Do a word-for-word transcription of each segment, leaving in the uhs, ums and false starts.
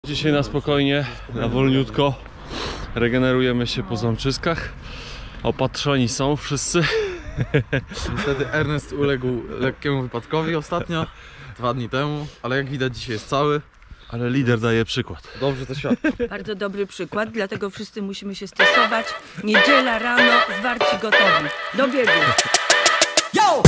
Dzisiaj na spokojnie, na wolniutko regenerujemy się po zamczyskach. Opatrzeni są wszyscy. Niestety Ernest uległ lekkiemu wypadkowi ostatnio, dwa dni temu, ale jak widać dzisiaj jest cały. Ale lider daje przykład. Dobrze to świadczy. Bardzo dobry przykład, dlatego wszyscy musimy się stresować. Niedziela rano, zwarci gotowi. Do biegu! Yo!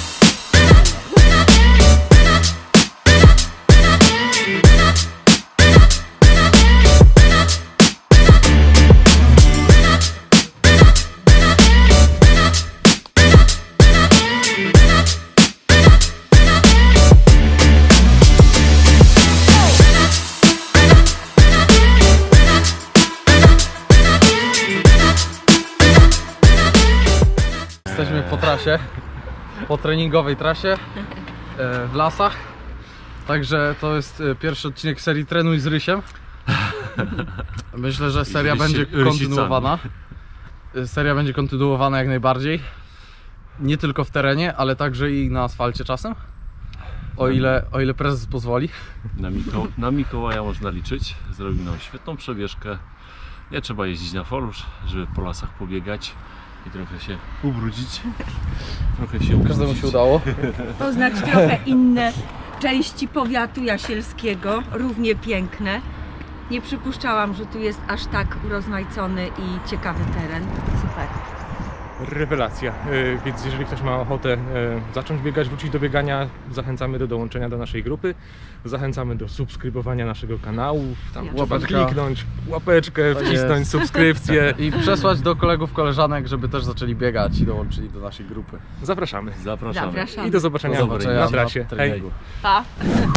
Jesteśmy po trasie, po treningowej trasie w lasach. Także to jest pierwszy odcinek serii Trenuj z Rysiem. Myślę, że seria będzie kontynuowana. Seria będzie kontynuowana jak najbardziej. Nie tylko w terenie, ale także i na asfalcie czasem. O ile, o ile prezes pozwoli. Na, Miko na Mikołaja można liczyć. Zrobił nam świetną przebieżkę. Nie trzeba jeździć na folusz, żeby po lasach pobiegać i trochę się ubrudzić. Trochę się ubrudzić. Każdemu się udało. Poznać trochę inne części powiatu jasielskiego, równie piękne. Nie przypuszczałam, że tu jest aż tak urozmaicony i ciekawy teren. Super. Rewelacja, yy, więc jeżeli ktoś ma ochotę yy, zacząć biegać, wrócić do biegania, zachęcamy do dołączenia do naszej grupy, zachęcamy do subskrybowania naszego kanału, tam trzeba Łapeczka. kliknąć łapeczkę, wcisnąć subskrypcję. I przesłać do kolegów, koleżanek, żeby też zaczęli biegać i dołączyli do naszej grupy. Zapraszamy Zapraszamy. Zapraszamy. i do zobaczenia, Do zobaczenia na trasie. na treningu. Pa!